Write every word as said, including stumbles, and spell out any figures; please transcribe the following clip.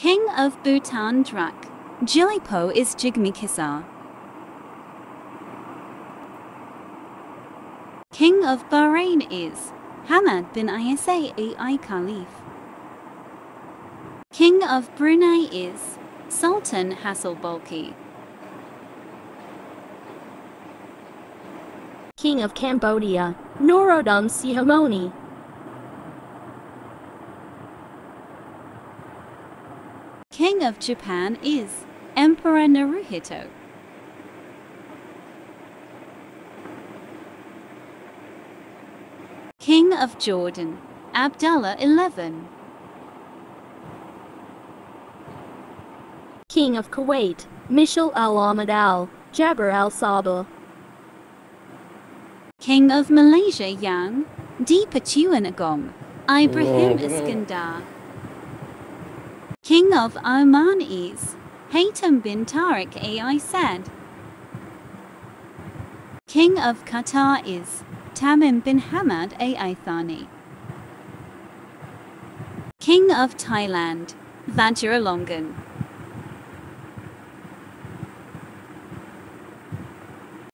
King of Bhutan Drak Jilipo is Jigme Kisar. King of Bahrain is Hamad bin Isa Al Khalif. King of Brunei is Sultan Hassan Bolkiah. King of Cambodia, Norodom Sihamoni. King of Japan is Emperor Naruhito. King of Jordan, Abdullah the eleventh. King of Kuwait, Mishal al-Ahmad al-Jaber al-Sabah. King of Malaysia Yang Di Pertuan Agong, Ibrahim Iskandar. King of Oman is Haytham bin Tariq Al Said. King of Qatar is Tamim bin Hamad Al Thani. King of Thailand, Vajiralongkorn.